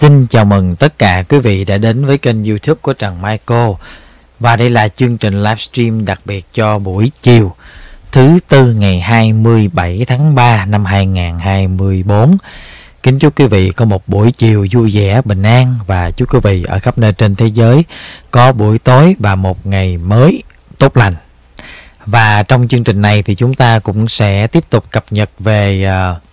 Xin chào mừng tất cả quý vị đã đến với kênh YouTube của Trần Michael. Và đây là chương trình livestream đặc biệt cho buổi chiều thứ Tư ngày 27 tháng 3 năm 2024. Kính chúc quý vị có một buổi chiều vui vẻ, bình an, và chúc quý vị ở khắp nơi trên thế giới có buổi tối và một ngày mới tốt lành. Và trong chương trình này thì chúng ta cũng sẽ tiếp tục cập nhật về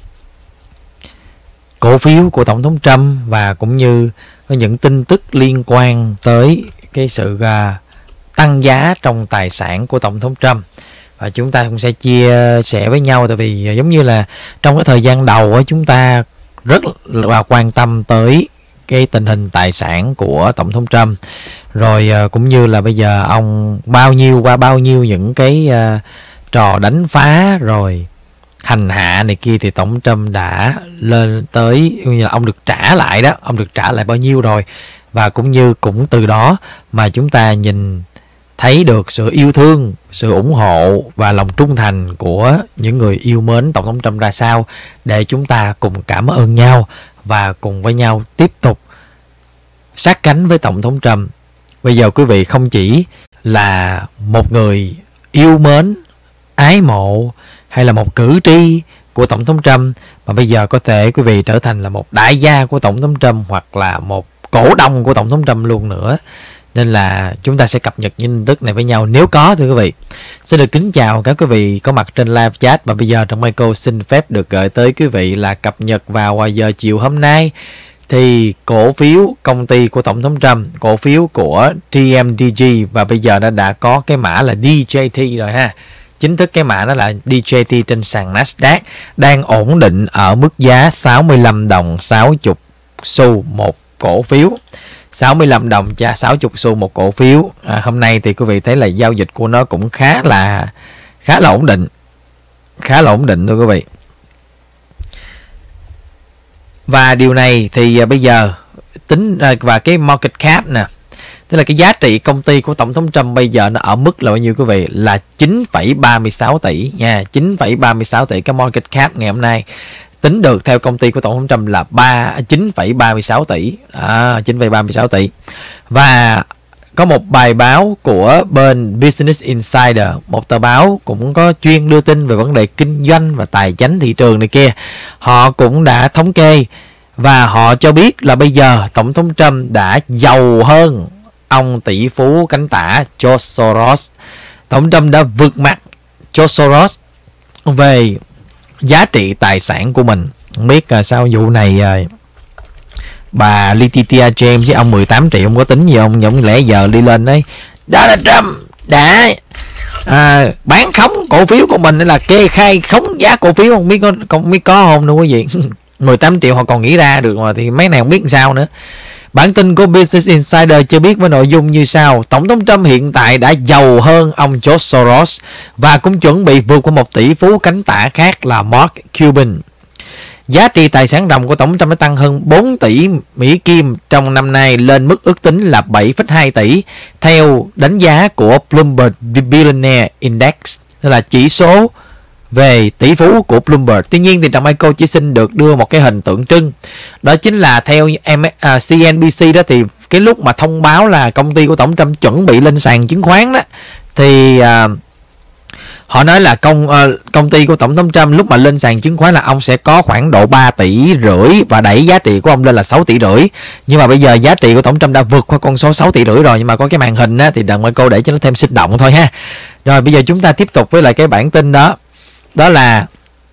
cổ phiếu của Tổng thống Trump, và cũng như có những tin tức liên quan tới cái sự tăng giá trong tài sản của Tổng thống Trump. Và chúng ta cũng sẽ chia sẻ với nhau, tại vì giống như là trong cái thời gian đầu chúng ta rất là quan tâm tới cái tình hình tài sản của Tổng thống Trump, rồi cũng như là bây giờ ông qua bao nhiêu những cái trò đánh phá rồi hành hạ này kia, thì Tổng Trump đã lên tới như là ông được trả lại đó, ông được trả lại bao nhiêu rồi. Và cũng từ đó mà chúng ta nhìn thấy được sự yêu thương, sự ủng hộ và lòng trung thành của những người yêu mến Tổng thống Trump ra sao, để chúng ta cùng cảm ơn nhau và cùng với nhau tiếp tục sát cánh với Tổng thống Trump. Bây giờ quý vị không chỉ là một người yêu mến, ái mộ hay là một cử tri của Tổng thống Trump, mà bây giờ có thể quý vị trở thành là một đại gia của Tổng thống Trump, hoặc là một cổ đông của Tổng thống Trump luôn nữa. Nên là chúng ta sẽ cập nhật những tin tức này với nhau nếu có, thưa quý vị. Xin được kính chào các quý vị có mặt trên live chat. Và bây giờ Trần Michael xin phép được gửi tới quý vị là cập nhật vào giờ chiều hôm nay thì cổ phiếu công ty của Tổng thống Trump, cổ phiếu của TMDG, và bây giờ đã có cái mã là DJT rồi ha. Chính thức cái mã đó là DJT trên sàn Nasdaq, đang ổn định ở mức giá 65 đồng 60 xu một cổ phiếu. 65 đồng cho 60 xu một cổ phiếu. Hôm nay thì quý vị thấy là giao dịch của nó cũng khá là ổn định. Khá là ổn định thưa quý vị. Và điều này thì bây giờ tính và cái market cap nè, tức là cái giá trị công ty của Tổng thống Trump bây giờ nó ở mức là bao nhiêu quý vị? Là 9,36 tỷ nha, 9,36 tỷ cái market cap ngày hôm nay. Tính được theo công ty của Tổng thống Trump là 9,36 tỷ. 9,36 tỷ. Và có một bài báo của bên Business Insider, một tờ báo cũng có chuyên đưa tin về vấn đề kinh doanh và tài chính thị trường này kia. Họ cũng đã thống kê và họ cho biết là bây giờ Tổng thống Trump đã giàu hơn ông tỷ phú cánh tả George Soros. Tổng Trump đã vượt mặt George Soros về giá trị tài sản của mình. Không biết sao vụ này bà Letitia James với ông 18 triệu ông có tính gì không? Giống lẽ giờ đi lên đấy Donald Trump đã bán khống cổ phiếu của mình, là kê khai khống giá cổ phiếu, không biết có không nữa quý vị. 18 triệu họ còn nghĩ ra được mà, thì mấy này không biết làm sao nữa. Bản tin của Business Insider cho biết với nội dung như sau: Tổng thống Trump hiện tại đã giàu hơn ông George Soros và cũng chuẩn bị vượt qua một tỷ phú cánh tả khác là Mark Cuban. Giá trị tài sản ròng của Tổng thống Trump đã tăng hơn 4 tỷ Mỹ Kim trong năm nay, lên mức ước tính là 7,2 tỷ theo đánh giá của Bloomberg Billionaire Index, tức là chỉ số về tỷ phú của Bloomberg. Tuy nhiên thì Trần Michael chỉ xin được đưa một cái hình tượng trưng, đó chính là theo CNBC đó, thì cái lúc mà thông báo là công ty của Tổng Trump chuẩn bị lên sàn chứng khoán đó, thì họ nói là công ty của Tổng thống Trump lúc mà lên sàn chứng khoán là ông sẽ có khoảng độ 3,5 tỷ và đẩy giá trị của ông lên là 6,5 tỷ. Nhưng mà bây giờ giá trị của Tổng Trump đã vượt qua con số 6,5 tỷ rồi, nhưng mà có cái màn hình á, thì Trần Michael để cho nó thêm sinh động thôi ha. Rồi bây giờ chúng ta tiếp tục với lại cái bản tin đó. Đó là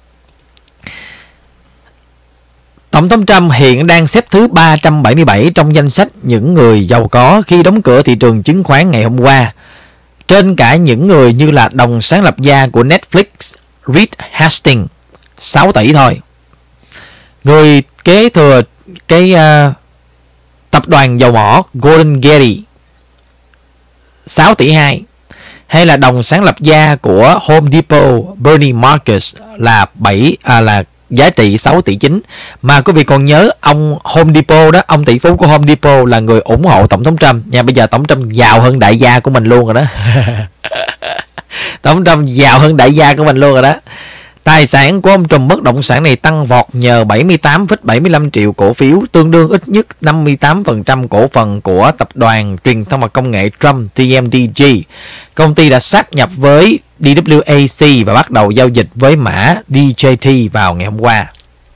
Tổng thống Trump hiện đang xếp thứ 377 trong danh sách những người giàu có khi đóng cửa thị trường chứng khoán ngày hôm qua, trên cả những người như là đồng sáng lập gia của Netflix Reed Hastings 6 tỷ thôi, người kế thừa cái tập đoàn dầu mỏ Gordon Getty 6,2 tỷ, hay là đồng sáng lập gia của Home Depot Bernie Marcus là giá trị 6,9 tỷ. Mà quý vị còn nhớ ông Home Depot đó, ông tỷ phú của Home Depot là người ủng hộ Tổng thống Trump nha. Bây giờ Tổng Trump giàu hơn đại gia của mình luôn rồi đó. Tổng Trump giàu hơn đại gia của mình luôn rồi đó. Tài sản của ông trùm bất động sản này tăng vọt nhờ 78,75 triệu cổ phiếu, tương đương ít nhất 58% cổ phần của tập đoàn truyền thông và công nghệ Trump TMDG. Công ty đã sáp nhập với DWAC và bắt đầu giao dịch với mã DJT vào ngày hôm qua.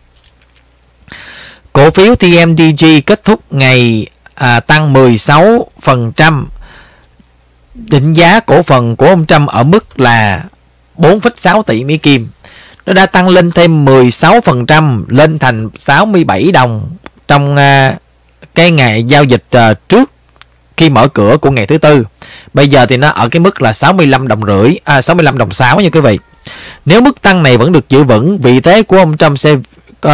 Cổ phiếu TMDG kết thúc ngày tăng 16%. Định giá cổ phần của ông Trump ở mức là 4,6 tỷ Mỹ Kim. Nó đã tăng lên thêm 16%, lên thành 67 đồng trong cái ngày giao dịch trước khi mở cửa của ngày thứ Tư. Bây giờ thì nó ở cái mức là 65 đồng rưỡi, 65 đồng 6 nha quý vị. Nếu mức tăng này vẫn được giữ vững, vị thế của ông Trump sẽ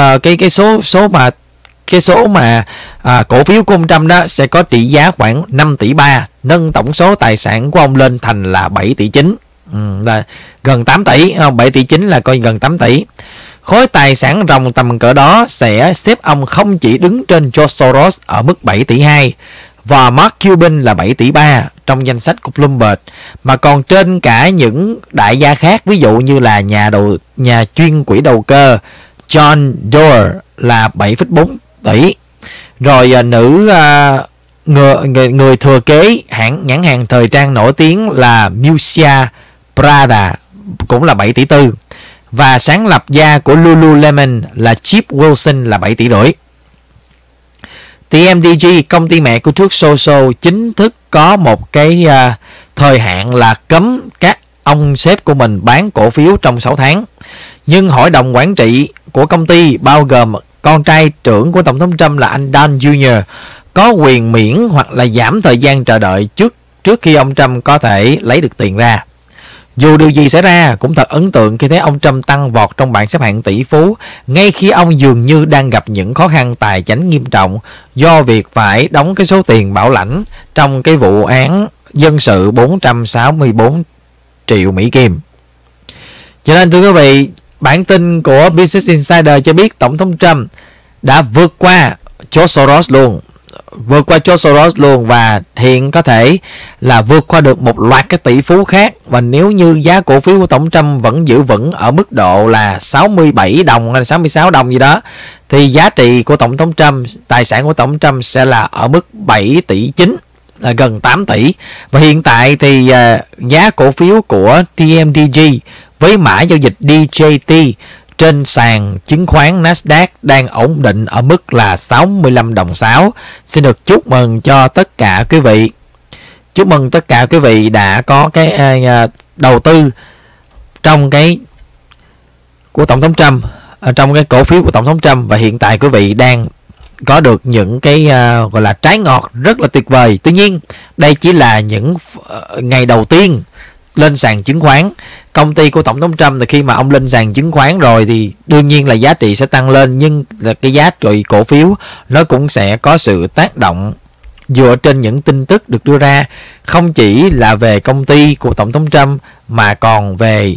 cái số mà cổ phiếu của ông Trump đó sẽ có trị giá khoảng 5 tỷ 3, nâng tổng số tài sản của ông lên thành là 7 tỷ 9. Là gần 8 tỷ, 7 tỷ 9 là coi gần 8 tỷ. Khối tài sản ròng tầm cỡ đó sẽ xếp ông không chỉ đứng trên George Soros ở mức 7 tỷ 2 và Mark Cuban là 7 tỷ 3 trong danh sách của Bloomberg, mà còn trên cả những đại gia khác, ví dụ như là nhà chuyên quỹ đầu cơ John Doerr là 7,4 tỷ. Rồi người thừa kế nhãn hàng thời trang nổi tiếng là Miuccia Prada cũng là 7 tỷ 4. Và sáng lập gia của Lululemon là Chip Wilson là 7 tỷ rưỡi. TMDG, công ty mẹ của Truth Social, chính thức có một cái thời hạn là cấm các ông sếp của mình bán cổ phiếu trong 6 tháng. Nhưng hội đồng quản trị của công ty bao gồm con trai trưởng của Tổng thống Trump là anh Don Jr. có quyền miễn hoặc là giảm thời gian chờ đợi trước khi ông Trump có thể lấy được tiền ra. Dù điều gì xảy ra, cũng thật ấn tượng khi thấy ông Trump tăng vọt trong bảng xếp hạng tỷ phú, ngay khi ông dường như đang gặp những khó khăn tài chính nghiêm trọng do việc phải đóng cái số tiền bảo lãnh trong cái vụ án dân sự 464 triệu Mỹ Kim. Cho nên thưa quý vị, bản tin của Business Insider cho biết Tổng thống Trump đã vượt qua George Soros luôn, và hiện có thể là vượt qua được một loạt các tỷ phú khác. Và nếu như giá cổ phiếu của Tổng Trump vẫn giữ vững ở mức độ là 67 đồng hay 66 đồng gì đó, thì giá trị của Tổng thống Trump, tài sản của Tổng Trump sẽ là ở mức 7 tỷ 9, là gần 8 tỷ. Và hiện tại thì giá cổ phiếu của TMDG với mã giao dịch DJT trên sàn chứng khoán Nasdaq đang ổn định ở mức là 65 đồng 6. Xin được chúc mừng cho tất cả quý vị. Chúc mừng tất cả quý vị đã có cái đầu tư trong cái của Tổng thống Trump, trong cái cổ phiếu của Tổng thống Trump, và hiện tại quý vị đang có được những cái gọi là trái ngọt rất là tuyệt vời. Tuy nhiên, đây chỉ là những ngày đầu tiên lên sàn chứng khoán. Công ty của Tổng thống Trump thì khi mà ông lên sàn chứng khoán rồi thì đương nhiên là giá trị sẽ tăng lên, nhưng là cái giá trị cổ phiếu nó cũng sẽ có sự tác động dựa trên những tin tức được đưa ra, không chỉ là về công ty của Tổng thống Trump mà còn về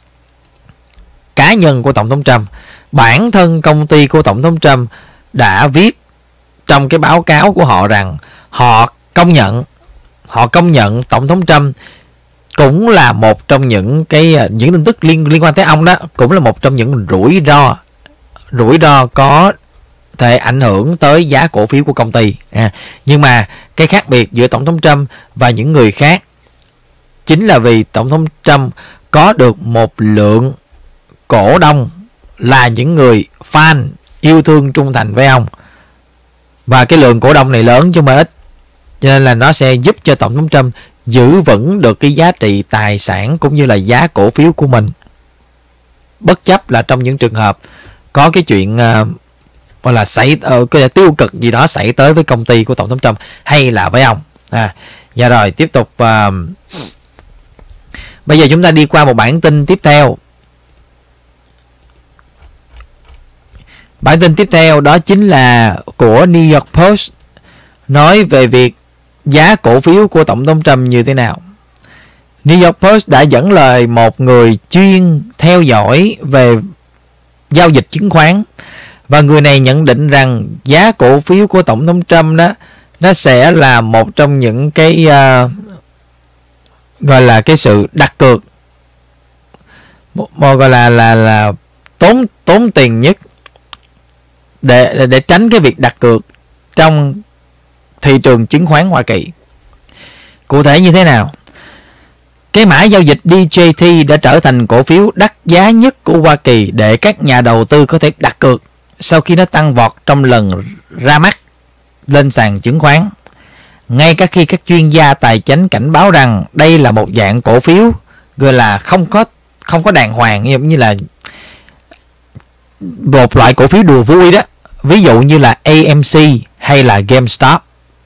cá nhân của Tổng thống Trump. Bản thân công ty của Tổng thống Trump đã viết trong cái báo cáo của họ rằng họ công nhận Tổng thống Trump cũng là một trong những tin tức liên quan tới ông đó, cũng là một trong những rủi ro có thể ảnh hưởng tới giá cổ phiếu của công ty. Nhưng mà cái khác biệt giữa Tổng thống Trump và những người khác chính là vì Tổng thống Trump có được một lượng cổ đông là những người fan yêu thương trung thành với ông, và cái lượng cổ đông này lớn chứ không phải ít, cho nên là nó sẽ giúp cho Tổng thống Trump giữ vững được cái giá trị tài sản cũng như là giá cổ phiếu của mình, bất chấp là trong những trường hợp có cái chuyện gọi là cái tiêu cực gì đó xảy tới với công ty của Tổng thống Trump hay là với ông. Và rồi tiếp tục, bây giờ chúng ta đi qua một bản tin tiếp theo. Bản tin tiếp theo đó chính là của New York Post, nói về việc giá cổ phiếu của Tổng thống Trump như thế nào. New York Post đã dẫn lời một người chuyên theo dõi về giao dịch chứng khoán, và người này nhận định rằng giá cổ phiếu của Tổng thống Trump đó nó sẽ là một trong những cái gọi là cái sự đặt cược một gọi là tốn tiền nhất để tránh cái việc đặt cược trong thị trường chứng khoán Hoa Kỳ. Cụ thể như thế nào? Cái mã giao dịch DJT đã trở thành cổ phiếu đắt giá nhất của Hoa Kỳ để các nhà đầu tư có thể đặt cược sau khi nó tăng vọt trong lần ra mắt lên sàn chứng khoán. Ngay cả khi các chuyên gia tài chính cảnh báo rằng đây là một dạng cổ phiếu gọi là không có đàng hoàng, như là một loại cổ phiếu đùa vui đó, ví dụ như là AMC hay là GameStop.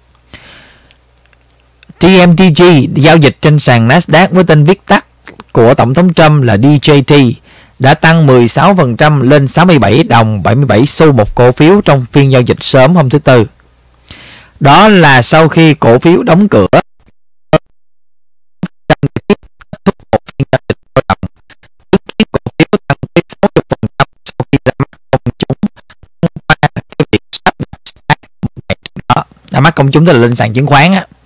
TMDG giao dịch trên sàn Nasdaq với tên viết tắt của Tổng thống Trump là DJT đã tăng 16% lên 67 đồng 77 xu một cổ phiếu trong phiên giao dịch sớm hôm thứ Tư. Đó là sau khi cổ phiếu đóng cửa một phiên giao dịch sôi động, chứng kiến cổ phiếu tăng tới 60% sau khi ra mắt công chúng qua cái việc sắp nhập một ngày trước đó. Ra mắt công chúng tức là lên sàn chứng khoán á.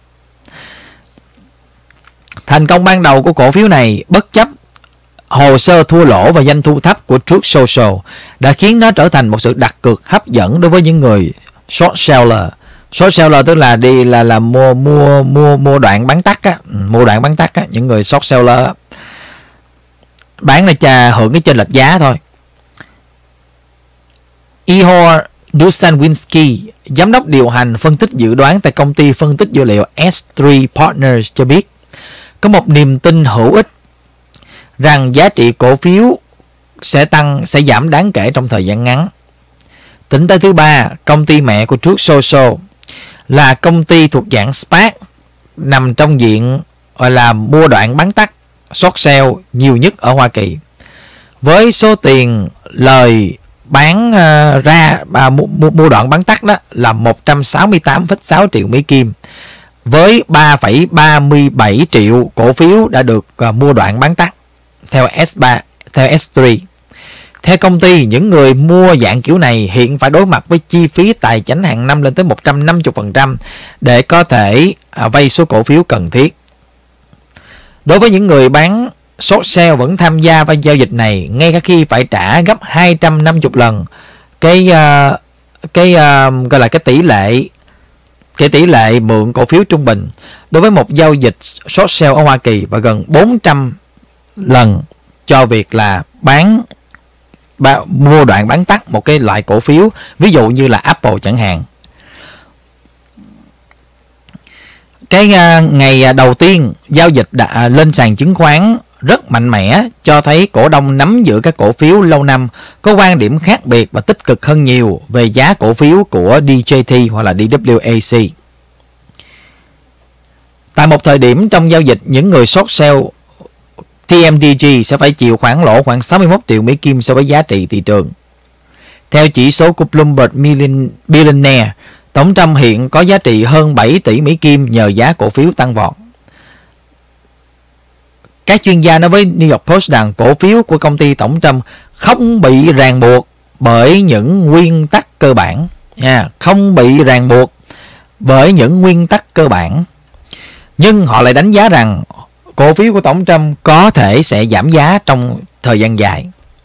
Thành công ban đầu của cổ phiếu này bất chấp hồ sơ thua lỗ và doanh thu thấp của Truth Social đã khiến nó trở thành một sự đặt cược hấp dẫn đối với những người short seller. Short seller tức là đi là mua đoạn bán tắt á, mua đoạn bán tắt á, những người short seller á, bán là hưởng cái chênh lệch giá thôi. Ihor Dusanwinski, giám đốc điều hành phân tích dự đoán tại công ty phân tích dữ liệu S3 Partners cho biết có một niềm tin hữu ích rằng giá trị cổ phiếu sẽ giảm đáng kể trong thời gian ngắn. Tính tới thứ Ba, công ty mẹ của Truth Social là công ty thuộc dạng SPAC nằm trong diện gọi là mua đoạn bán tắt short sale nhiều nhất ở Hoa Kỳ, với số tiền lời bán mua đoạn bán tắt đó là 168,6 triệu Mỹ Kim, với 3,37 triệu cổ phiếu đã được mua đoạn bán tắt theo S3. Theo công ty, những người mua dạng kiểu này hiện phải đối mặt với chi phí tài chính hàng năm lên tới 150% để có thể vay số cổ phiếu cần thiết. Đối với những người bán short sale vẫn tham gia vào giao dịch này, ngay cả khi phải trả gấp 250 lần cái gọi là cái tỷ lệ mượn cổ phiếu trung bình đối với một giao dịch short sale ở Hoa Kỳ, và gần 400 lần cho việc là mua đoạn bán tắt một cái loại cổ phiếu, ví dụ như là Apple chẳng hạn. Cái ngày đầu tiên giao dịch đã lên sàn chứng khoán rất mạnh mẽ, cho thấy cổ đông nắm giữ các cổ phiếu lâu năm có quan điểm khác biệt và tích cực hơn nhiều về giá cổ phiếu của DJT hoặc là DWAC. Tại một thời điểm trong giao dịch, những người short sale TMDG sẽ phải chịu khoản lỗ khoảng 61 triệu Mỹ Kim so với giá trị thị trường. Theo chỉ số của Bloomberg Billionaire, Tổng Trump hiện có giá trị hơn 7 tỷ Mỹ Kim nhờ giá cổ phiếu tăng vọt. Các chuyên gia nói với New York Post rằng cổ phiếu của công ty Tổng Trump không bị ràng buộc bởi những nguyên tắc cơ bản. Không bị ràng buộc bởi những nguyên tắc cơ bản. Nhưng họ lại đánh giá rằng cổ phiếu của Tổng Trump có thể sẽ giảm giá trong thời gian dài.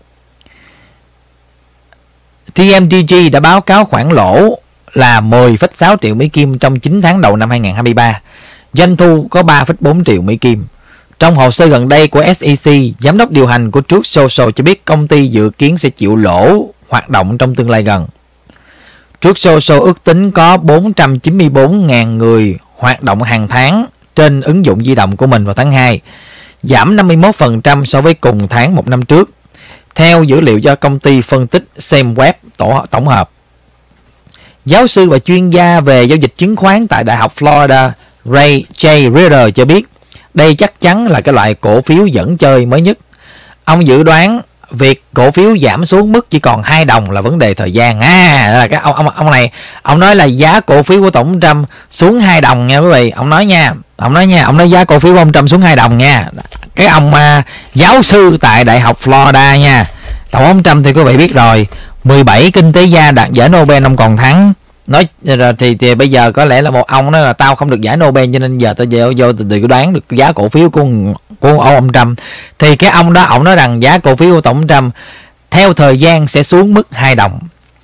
TMDG đã báo cáo khoản lỗ là 10,6 triệu Mỹ Kim trong 9 tháng đầu năm 2023. Doanh thu có 3,4 triệu Mỹ Kim. Trong hồ sơ gần đây của SEC, giám đốc điều hành của Truth Social cho biết công ty dự kiến sẽ chịu lỗ hoạt động trong tương lai gần. Truth Social ước tính có 494.000 người hoạt động hàng tháng trên ứng dụng di động của mình vào tháng 2, giảm 51% so với cùng tháng một năm trước, theo dữ liệu do công ty phân tích SameWeb tổng hợp. Giáo sư và chuyên gia về giao dịch chứng khoán tại Đại học Florida Ray J. Reader cho biết đây chắc chắn là cái loại cổ phiếu dẫn chơi mới nhất. Ông dự đoán việc cổ phiếu giảm xuống mức chỉ còn 2 đồng là vấn đề thời gian. Là cái ông này, ông nói là giá cổ phiếu của Tổng Trump xuống 2 đồng nha quý vị. Ông nói giá cổ phiếu của ông Trump xuống 2 đồng nha. Cái ông giáo sư tại Đại học Florida nha. Tổng thống Trump thì quý vị biết rồi, 17 kinh tế gia đạt giải Nobel ông còn thắng, nói rồi thì bây giờ có lẽ là một ông nói là tao không được giải Nobel cho nên giờ tao vô từ đoán được giá cổ phiếu của ông Trump. Thì cái ông đó ông nói rằng giá cổ phiếu của tổng Trump theo thời gian sẽ xuống mức 2 đồng.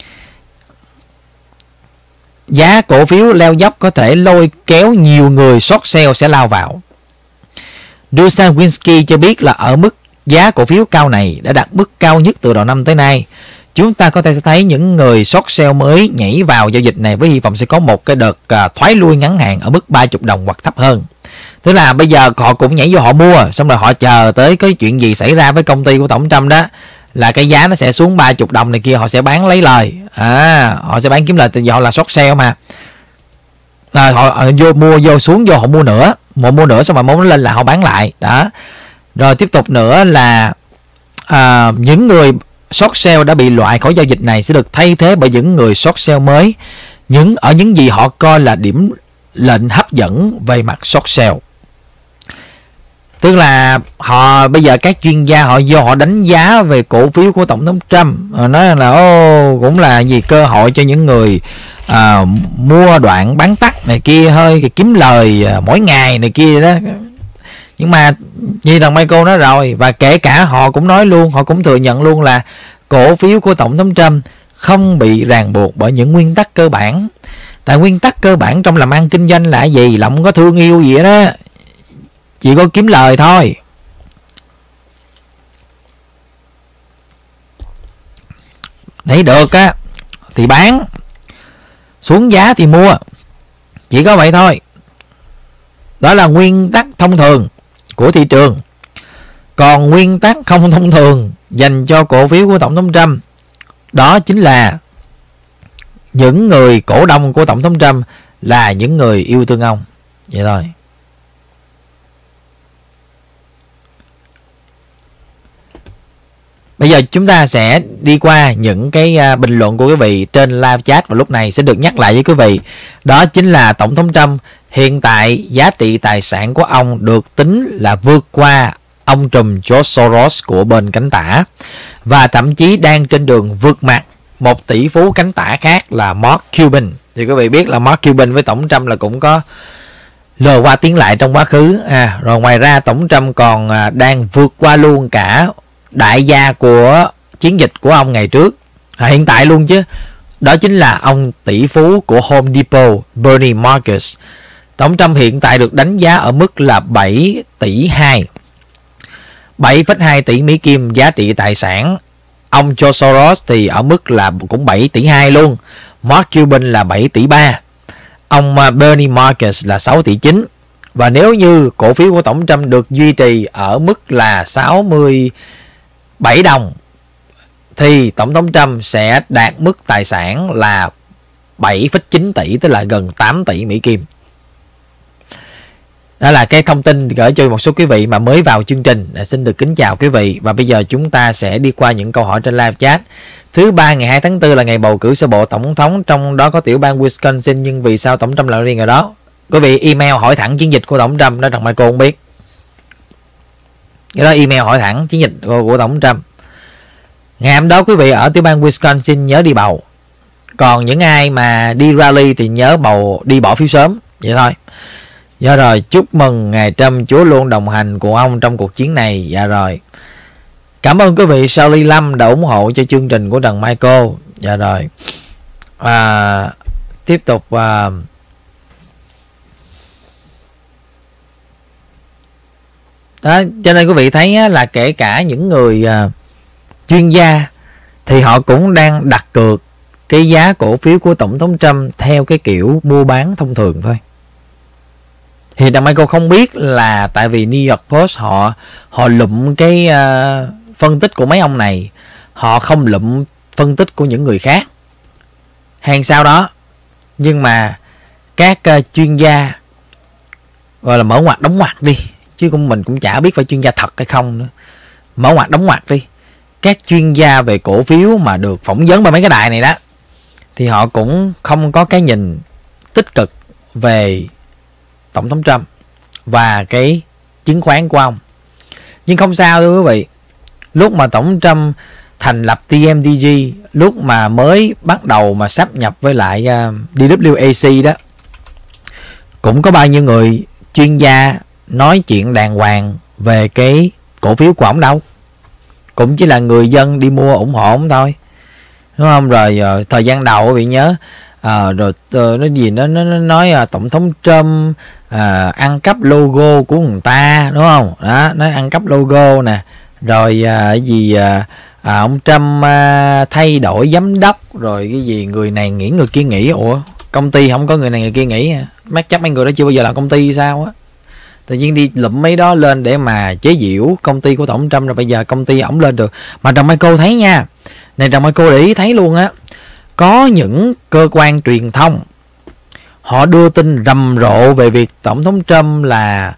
Giá cổ phiếu leo dốc có thể lôi kéo nhiều người short sell sẽ lao vào. Dusan Winsky cho biết là ở mức giá cổ phiếu cao này đã đạt mức cao nhất từ đầu năm tới nay. Chúng ta có thể sẽ thấy những người short sell mới nhảy vào giao dịch này với hy vọng sẽ có một cái đợt thoái lui ngắn hạn ở mức 30 đồng hoặc thấp hơn. Tức là bây giờ họ cũng nhảy vô họ mua, xong rồi họ chờ tới cái chuyện gì xảy ra với công ty của tổng Trump đó, là cái giá nó sẽ xuống 30 đồng này kia, họ sẽ bán lấy lời. Họ sẽ bán kiếm lời, từ giờ họ là short sell mà. Họ vô mua vô xuống vô họ mua nữa, xong mà muốn lên là họ bán lại đó. Rồi tiếp tục nữa là những người short sell đã bị loại khỏi giao dịch này sẽ được thay thế bởi những người short sell mới ở những gì họ coi là điểm lệnh hấp dẫn về mặt short sell. Tức là họ bây giờ các chuyên gia họ vô họ đánh giá về cổ phiếu của tổng thống Trump, họ nói là cũng là gì cơ hội cho những người mua đoạn bán tắt này kia, hơi kiếm lời mỗi ngày này kia đó. Nhưng mà như thằng Michael nói rồi, và kể cả họ cũng nói luôn, họ cũng thừa nhận luôn là cổ phiếu của tổng thống Trump không bị ràng buộc bởi những nguyên tắc cơ bản. Tại nguyên tắc cơ bản trong làm ăn kinh doanh là gì? Là không có thương yêu gì đó, chỉ có kiếm lời thôi. Lấy được á thì bán, xuống giá thì mua, chỉ có vậy thôi. Đó là nguyên tắc thông thường của thị trường. Còn nguyên tắc không thông thường dành cho cổ phiếu của tổng thống Trump, đó chính là những người cổ đông của tổng thống Trump là những người yêu thương ông. Vậy thôi. Bây giờ chúng ta sẽ đi qua những cái bình luận của quý vị trên live chat, và lúc này sẽ được nhắc lại với quý vị. Đó chính là tổng thống Trump hiện tại giá trị tài sản của ông được tính là vượt qua ông trùm George Soros của bên cánh tả, và thậm chí đang trên đường vượt mặt một tỷ phú cánh tả khác là Mark Cuban. Thì quý vị biết là Mark Cuban với tổng Trump là cũng có lờ qua tiếng lại trong quá khứ. Rồi ngoài ra tổng Trump còn đang vượt qua luôn cả đại gia của chiến dịch của ông ngày trước, hiện tại luôn chứ. Đó chính là ông tỷ phú của Home Depot, Bernie Marcus. Tổng Trump hiện tại được đánh giá ở mức là 7 tỷ 2. 7,2 tỷ Mỹ Kim giá trị tài sản. Ông George Soros thì ở mức là cũng 7 tỷ 2 luôn. Mark Cuban là 7 tỷ 3. Ông Bernie Marcus là 6 tỷ 9. Và nếu như cổ phiếu của tổng Trump được duy trì ở mức là 67 đồng thì tổng thống Trump sẽ đạt mức tài sản là 7,9 tỷ, tức là gần 8 tỷ Mỹ Kim. Đó là cái thông tin gửi cho một số quý vị mà mới vào chương trình. Xin được kính chào quý vị. Và bây giờ chúng ta sẽ đi qua những câu hỏi trên live chat. Thứ ba ngày 2 tháng 4 là ngày bầu cử sơ bộ tổng thống, trong đó có tiểu bang Wisconsin, nhưng vì sao tổng Trump lại riêng ở đó? Quý vị email hỏi thẳng chiến dịch của tổng Trump đó, thằng Michael không biết. Cái đó email hỏi thẳng chiến dịch của tổng Trump. Ngày hôm đó quý vị ở tiểu bang Wisconsin nhớ đi bầu. Còn những ai mà đi rally thì nhớ đi bỏ phiếu sớm. Vậy thôi. Dạ rồi, chúc mừng ngày Trump, Chúa luôn đồng hành cùng ông trong cuộc chiến này. Dạ rồi. Cảm ơn quý vị Shirley Lâm đã ủng hộ cho chương trình của Trần Michael. Dạ rồi. Tiếp tục đó, cho nên quý vị thấy là kể cả những người chuyên gia thì họ cũng đang đặt cược cái giá cổ phiếu của tổng thống Trump theo cái kiểu mua bán thông thường thôi. Thì đằng Michael không biết là tại vì New York Post họ lụm cái phân tích của mấy ông này, họ không lụm phân tích của những người khác hay sao đó. Nhưng mà các chuyên gia gọi là mở ngoặt đóng ngoặt đi, chứ mình cũng chả biết phải chuyên gia thật hay không nữa. Mở ngoặt đóng ngoặt đi. Các chuyên gia về cổ phiếu mà được phỏng vấn bởi mấy cái đài này đó thì họ cũng không có cái nhìn tích cực về tổng thống Trump và cái chứng khoán của ông. Nhưng không sao thưa quý vị. Lúc mà tổng Trump thành lập TMDG lúc mà mới bắt đầu mà sáp nhập với lại DWAC đó, cũng có bao nhiêu người chuyên gia nói chuyện đàng hoàng về cái cổ phiếu của ổng đâu, cũng chỉ là người dân đi mua ủng hộ ổng thôi, đúng không? Rồi thời gian đầu quý vị nhớ rồi nó gì nó nói tổng thống Trump ăn cắp logo của người ta, đúng không? Đó, nói ăn cắp logo nè, rồi ông Trump thay đổi giám đốc, rồi cái gì người này nghỉ người kia nghỉ. Ủa, công ty không có người này người kia nghỉ hả? Chắc mấy người đó chưa bao giờ làm công ty sao á, tự nhiên đi lụm mấy đó lên để mà chế giễu công ty của tổng Trump, rồi bây giờ công ty ổng lên được. Mà Trần Michael thấy nha, này Trần Michael để ý thấy luôn á, có những cơ quan truyền thông họ đưa tin rầm rộ về việc tổng thống Trump là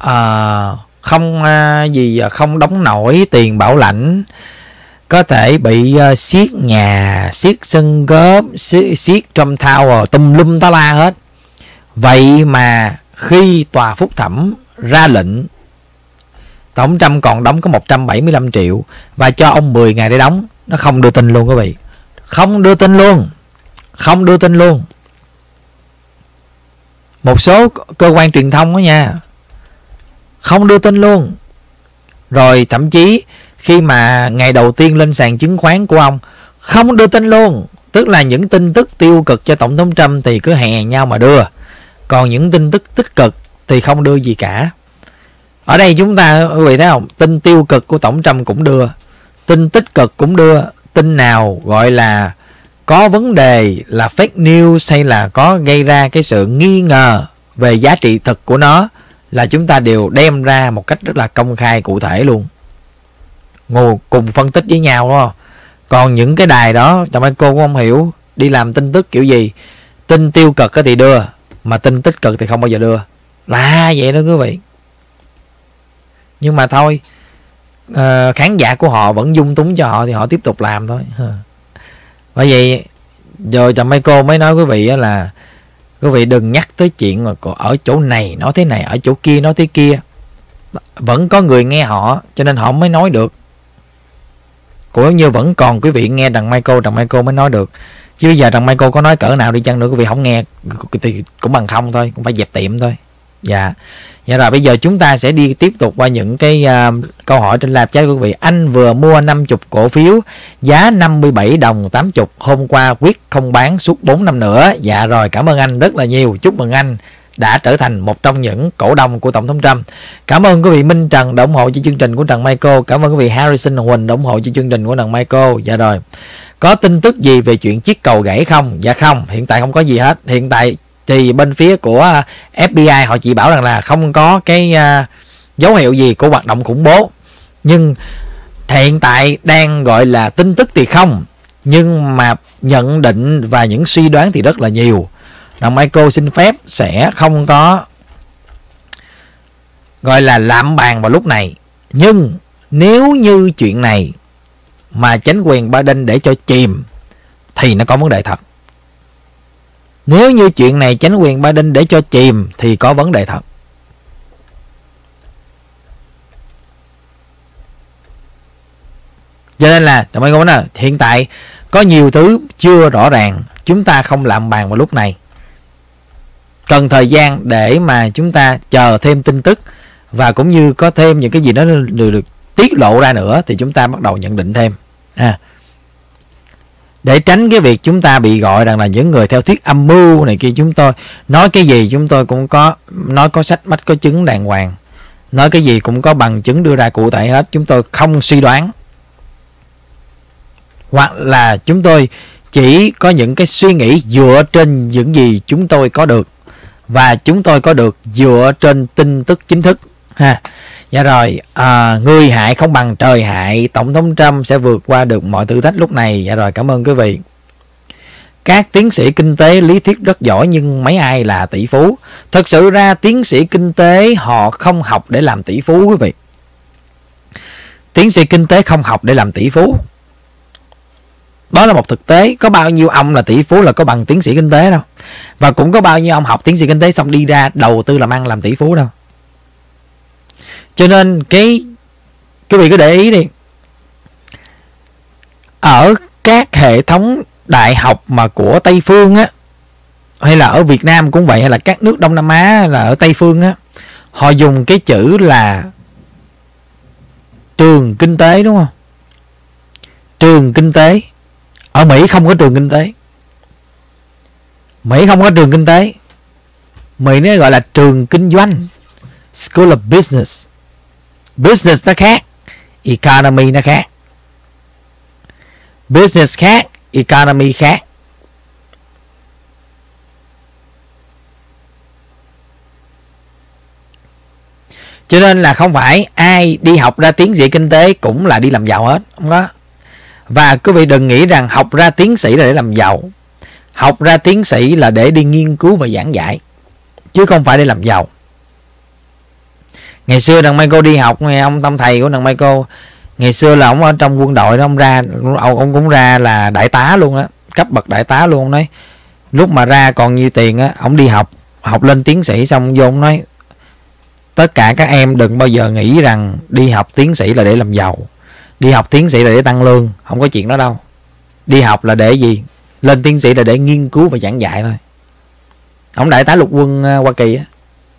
không đóng nổi tiền bảo lãnh, có thể bị siết nhà, siết sân góp, siết Trump Tower, tùm lum tá la hết. Vậy mà khi tòa phúc thẩm ra lệnh tổng Trump còn đóng có 175 triệu và cho ông 10 ngày để đóng, nó không đưa tin luôn quý vị. Không đưa tin luôn. Không đưa tin luôn. Một số cơ quan truyền thông đó nha, không đưa tin luôn. Rồi thậm chí khi mà ngày đầu tiên lên sàn chứng khoán của ông, không đưa tin luôn. Tức là những tin tức tiêu cực cho tổng thống Trump thì cứ hè nhau mà đưa, còn những tin tức tích cực thì không đưa gì cả. Ở đây chúng ta quý vị thấy không, tin tiêu cực của tổng Trump cũng đưa, tin tích cực cũng đưa. Tin nào gọi là có vấn đề, là fake news hay là có gây ra cái sự nghi ngờ về giá trị thực của nó, là chúng ta đều đem ra một cách rất là công khai cụ thể luôn, ngồi cùng phân tích với nhau, đúng không? Còn những cái đài đó Trần Michael cũng không hiểu đi làm tin tức kiểu gì. Tin tiêu cực thì đưa, mà tin tích cực thì không bao giờ đưa, là vậy đó quý vị. Nhưng mà thôi, khán giả của họ vẫn dung túng cho họ thì họ tiếp tục làm thôi. Bởi vậy rồi Trần Michael mới nói quý vị là quý vị đừng nhắc tới chuyện mà ở chỗ này nói thế này, ở chỗ kia nói thế kia. Vẫn có người nghe họ, cho nên họ mới nói được. Cũng như vẫn còn quý vị nghe Trần Michael mới nói được. Chứ bây giờ Trần Michael có nói cỡ nào đi chăng nữa quý vị không nghe thì cũng bằng không thôi, cũng phải dẹp tiệm thôi. Dạ. Dạ rồi bây giờ chúng ta sẽ đi tiếp tục qua những cái câu hỏi trên live chat của quý vị. Anh vừa mua 50 cổ phiếu giá 57 đồng 80, hôm qua quyết không bán suốt 4 năm nữa. Dạ rồi, cảm ơn anh rất là nhiều. Chúc mừng anh đã trở thành một trong những cổ đông của tổng thống Trump. Cảm ơn quý vị Minh Trần đã ủng hộ cho chương trình của Trần Michael. Cảm ơn quý vị Harrison Huỳnh đã ủng hộ cho chương trình của Trần Michael. Dạ rồi. Có tin tức gì về chuyện chiếc cầu gãy không? Dạ không, hiện tại không có gì hết. Hiện tại thì bên phía của FBI họ chỉ bảo rằng là không có cái dấu hiệu gì của hoạt động khủng bố. Nhưng hiện tại đang gọi là tin tức thì không, nhưng mà nhận định và những suy đoán thì rất là nhiều. Đồng Michael xin phép sẽ không có gọi là lạm bàn vào lúc này. Nhưng nếu như chuyện này mà chính quyền Biden để cho chìm thì nó có vấn đề thật. Nếu như chuyện này chính quyền Biden để cho chìm thì có vấn đề thật. Cho nên là Đồng Michael nói hiện tại có nhiều thứ chưa rõ ràng, chúng ta không lạm bàn vào lúc này. Cần thời gian để mà chúng ta chờ thêm tin tức, và cũng như có thêm những cái gì đó được tiết lộ ra nữa thì chúng ta bắt đầu nhận định thêm. Để tránh cái việc chúng ta bị gọi rằng là những người theo thuyết âm mưu này kia. Chúng tôi nói cái gì chúng tôi cũng có nói có sách mách có chứng đàng hoàng, nói cái gì cũng có bằng chứng đưa ra cụ thể hết. Chúng tôi không suy đoán, hoặc là chúng tôi chỉ có những cái suy nghĩ dựa trên những gì chúng tôi có được, và chúng tôi có được dựa trên tin tức chính thức ha. Dạ rồi, người hại không bằng trời hại, tổng thống Trump sẽ vượt qua được mọi thử thách lúc này. Dạ rồi, cảm ơn quý vị. Các tiến sĩ kinh tế lý thuyết rất giỏi nhưng mấy ai là tỷ phú? Thật sự ra tiến sĩ kinh tế họ không học để làm tỷ phú quý vị. Tiến sĩ kinh tế không học để làm tỷ phú. Đó là một thực tế. Có bao nhiêu ông là tỷ phú là có bằng tiến sĩ kinh tế đâu. Và cũng có bao nhiêu ông học tiến sĩ kinh tế xong đi ra đầu tư làm ăn làm tỷ phú đâu. Cho nên quý vị cứ để ý đi. ở các hệ thống đại học mà của Tây phương á, hay là ở Việt Nam cũng vậy, hay là các nước Đông Nam Á, là ở Tây phương á, họ dùng cái chữ là trường kinh tế, đúng không? Trường kinh tế. Ở Mỹ không có trường kinh tế. Mỹ không có trường kinh tế. Mỹ nó gọi là trường kinh doanh, School of Business. Business nó khác, economy nó khác. Business khác, economy khác. Cho nên là không phải ai đi học ra tiến sĩ kinh tế cũng là đi làm giàu hết, không có. Và quý vị đừng nghĩ rằng học ra tiến sĩ là để làm giàu. Học ra tiến sĩ là để đi nghiên cứu và giảng dạy, chứ không phải để làm giàu. Ngày xưa thằng Michael đi học, ông tâm thầy của thằng Michael ngày xưa là ông ở trong quân đội đó, ông cũng ra là đại tá luôn á, cấp bậc đại tá luôn. Ông nói lúc mà ra còn nhiêu tiền á, ông đi học lên tiến sĩ xong vô ông nói tất cả các em đừng bao giờ nghĩ rằng đi học tiến sĩ là để làm giàu. Đi học tiến sĩ là để tăng lương, không có chuyện đó đâu. Đi học là để gì? Lên tiến sĩ là để nghiên cứu và giảng dạy thôi. Ông đại tá lục quân Hoa Kỳ á.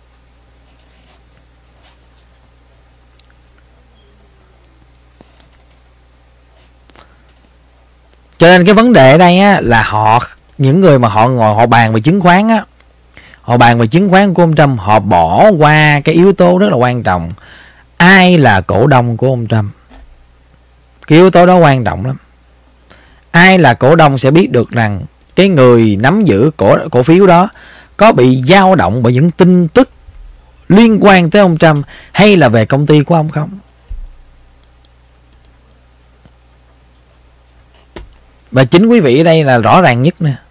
Cho nên cái vấn đề ở đây á, là những người mà họ ngồi họ bàn về chứng khoán á, họ bàn về chứng khoán của ông Trump, họ bỏ qua cái yếu tố rất là quan trọng. Ai là cổ đông của ông Trump? Cái yếu tố đó quan trọng lắm. Ai là cổ đông sẽ biết được rằng cái người nắm giữ cổ phiếu đó có bị dao động bởi những tin tức liên quan tới ông Trump hay là về công ty của ông không. Và chính quý vị ở đây là rõ ràng nhất nè.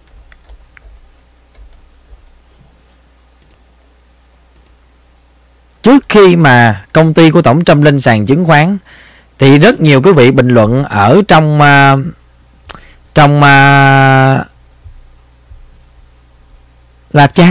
Trước khi mà công ty của tổng Trump lên sàn chứng khoán thì rất nhiều quý vị bình luận ở trong live chat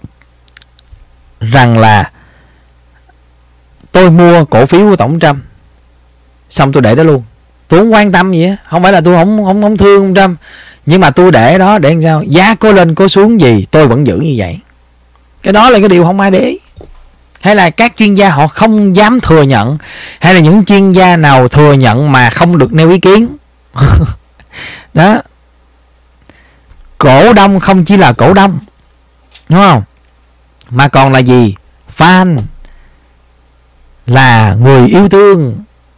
rằng là tôi mua cổ phiếu của tổng Trump xong tôi để đó luôn, tôi không quan tâm gì á. Không phải là tôi không thương ông Trump, nhưng mà tôi để đó để làm sao, giá có lên có xuống gì tôi vẫn giữ như vậy. Cái đó là cái điều không ai để ý. Hay là các chuyên gia họ không dám thừa nhận, hay là những chuyên gia nào thừa nhận mà không được nêu ý kiến. Đó. Cổ đông không chỉ là cổ đông, đúng không? Mà còn là gì? Fan, là người yêu thương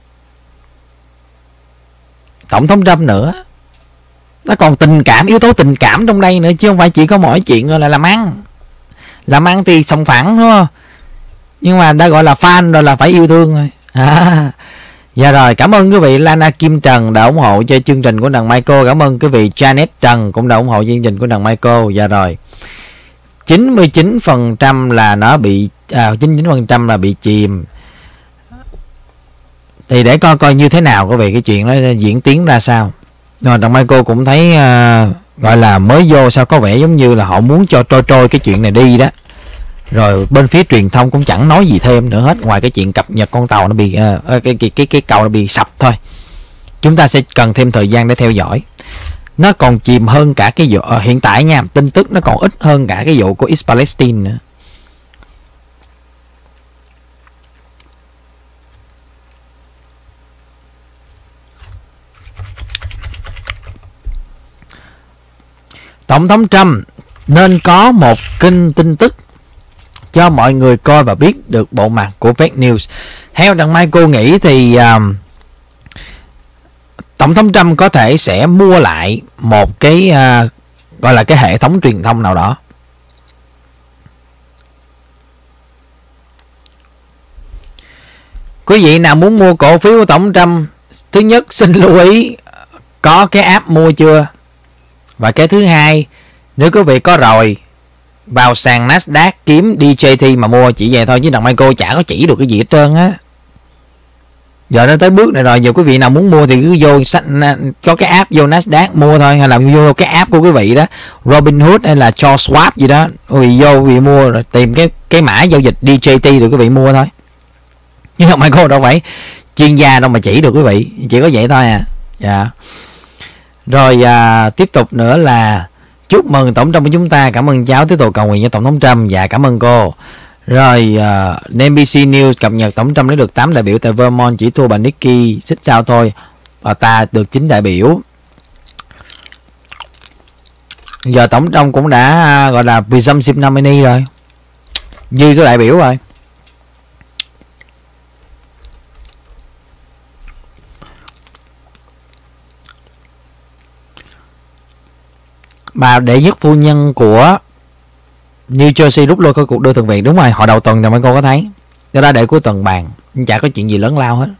tổng thống Trump nữa. Nó còn tình cảm, yếu tố tình cảm trong đây nữa, chứ không phải chỉ có mỗi chuyện gọi là làm ăn. Làm ăn thì sòng phẳng, đúng không? Nhưng mà đã gọi là fan rồi là phải yêu thương thôi. Dạ rồi, cảm ơn quý vị Lana Kim Trần đã ủng hộ cho chương trình của đằng Michael. Cảm ơn quý vị Janet Trần cũng đã ủng hộ chương trình của đằng Michael. Dạ rồi, 99% là nó bị 99% là bị chìm. Thì để coi như thế nào quý vị, cái chuyện đó diễn tiến ra sao. Rồi đằng Michael cũng thấy gọi là mới vô sao có vẻ giống như là họ muốn cho trôi cái chuyện này đi đó. Rồi bên phía truyền thông cũng chẳng nói gì thêm nữa hết, ngoài cái chuyện cập nhật con tàu nó bị cái cầu nó bị sập thôi. Chúng ta sẽ cần thêm thời gian để theo dõi. Nó còn chìm hơn cả cái vụ hiện tại nha, tin tức nó còn ít hơn cả cái vụ của East Palestine nữa. Tổng thống Trump nên có một kênh tin tức cho mọi người coi và biết được bộ mặt của fake news. Theo đằng Michael nghĩ thì tổng thống Trump có thể sẽ mua lại một cái gọi là cái hệ thống truyền thông nào đó. Quý vị nào muốn mua cổ phiếu của tổng Trump, thứ nhất xin lưu ý có cái app mua chưa. Và cái thứ hai, nếu quý vị có rồi, vào sàn Nasdaq kiếm DJT mà mua, chỉ vậy thôi, chứ đằng Michael chả có chỉ được cái gì hết trơn á. Giờ nó tới bước này rồi, giờ quý vị nào muốn mua thì cứ vô có cái app vô Nasdaq mua thôi, hay là vô cái app của quý vị đó, Robinhood hay là cho Swap gì đó, quý vị vô quý vị mua rồi tìm cái mã giao dịch DJT rồi quý vị mua thôi. Nhưng đằng Michael đâu phải chuyên gia đâu mà chỉ được quý vị, chỉ có vậy thôi à. Dạ. Rồi tiếp tục nữa là chúc mừng Tổng Trump của chúng ta, cảm ơn cháu, tiếp tục cầu nguyện cho Tổng thống Trump. Dạ cảm ơn cô. Rồi NBC News cập nhật Tổng Trump lấy được 8 đại biểu tại Vermont, chỉ thua bà Nikki xích sao thôi, bà ta được 9 đại biểu. Giờ Tổng Trump cũng đã gọi là presumptive nominee rồi, dư số đại biểu rồi. Bà đệ nhất phu nhân của New Jersey rút lui khỏi cuộc đua thượng viện. Đúng rồi, họ đầu tuần rồi mấy cô có thấy. Cho ra để cuối tuần bàn, chả có chuyện gì lớn lao hết.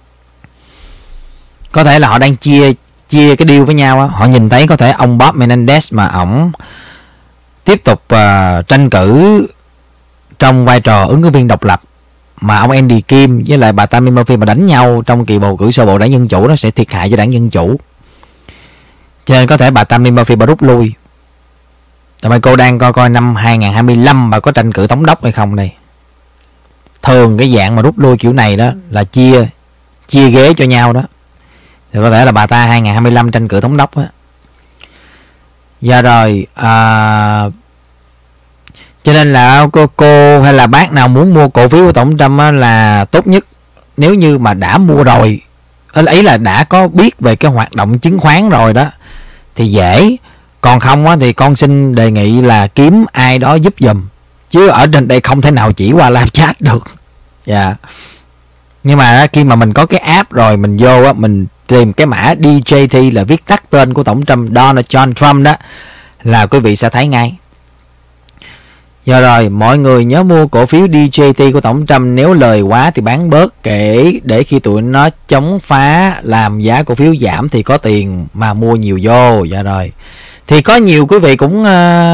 Có thể là họ đang chia cái deal với nhau á. Họ nhìn thấy có thể ông Bob Menendez mà ổng tiếp tục tranh cử trong vai trò ứng cử viên độc lập, mà ông Andy Kim với lại bà Tammy Murphy mà đánh nhau trong kỳ bầu cử sơ bộ đảng Dân Chủ, nó sẽ thiệt hại cho đảng Dân Chủ. Cho nên có thể bà Tammy Murphy bà rút lui. Tại vì cô đang coi năm 2025 bà có tranh cử thống đốc hay không đây. Thường cái dạng mà rút lui kiểu này đó là chia ghế cho nhau đó. Thì có thể là bà ta 2025 tranh cử thống đốc á. Dạ rồi cho nên là cô hay là bác nào muốn mua cổ phiếu của Tổng Trump á, là tốt nhất nếu như mà đã mua rồi, ấy là đã có biết về cái hoạt động chứng khoán rồi đó thì dễ. Còn không á, thì con xin đề nghị là kiếm ai đó giúp giùm, chứ ở trên đây không thể nào chỉ qua live chat được. Dạ. Nhưng mà khi mà mình có cái app rồi, mình vô á, mình tìm cái mã DJT là viết tắt tên của Tổng Trump, Donald John Trump đó, là quý vị sẽ thấy ngay. Giờ rồi, mọi người nhớ mua cổ phiếu DJT của Tổng Trump, nếu lời quá thì bán bớt kể để khi tụi nó chống phá làm giá cổ phiếu giảm thì có tiền mà mua nhiều vô. Dạ rồi. Thì có nhiều quý vị cũng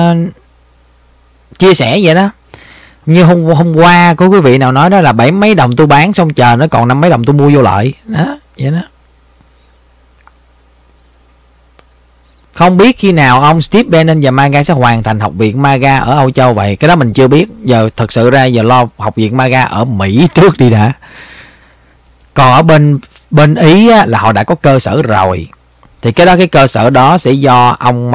chia sẻ vậy đó. Như hôm qua có quý vị nào nói đó là 7 mấy đồng tôi bán xong chờ nó còn 5 mấy đồng tôi mua vô lại. Đó, vậy đó. Không biết khi nào ông Steve Bannon và MAGA sẽ hoàn thành học viện MAGA ở Âu Châu vậy. Cái đó mình chưa biết. Giờ thật sự ra giờ lo học viện MAGA ở Mỹ trước đi đã. Còn ở bên Ý á, là họ đã có cơ sở rồi. Thì cái cơ sở đó sẽ do ông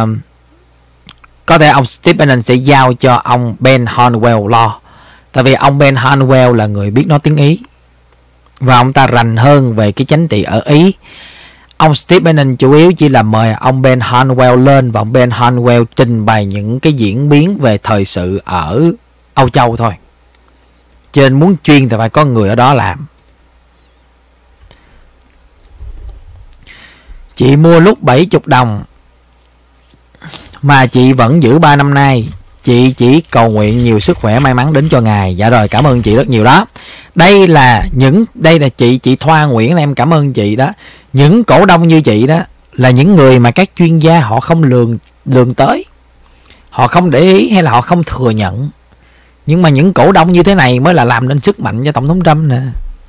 có thể ông Steve Bannon sẽ giao cho ông Ben Hornwell lo. Tại vì ông Ben Hornwell là người biết nói tiếng Ý và ông ta rành hơn về cái chính trị ở Ý. Ông Steve Bannon chủ yếu chỉ là mời ông Ben Hornwell lên và ông Ben Hornwell trình bày những cái diễn biến về thời sự ở Âu Châu thôi. Cho nên muốn chuyên thì phải có người ở đó làm. Chị mua lúc 70 đồng mà chị vẫn giữ 3 năm nay. Chị chỉ cầu nguyện nhiều sức khỏe may mắn đến cho ngài. Dạ rồi, cảm ơn chị rất nhiều đó. Đây là chị Thoa Nguyễn, em cảm ơn chị đó. Những cổ đông như chị đó là những người mà các chuyên gia họ không lường tới, họ không để ý hay là họ không thừa nhận. Nhưng mà những cổ đông như thế này mới là làm nên sức mạnh cho Tổng thống Trump nè.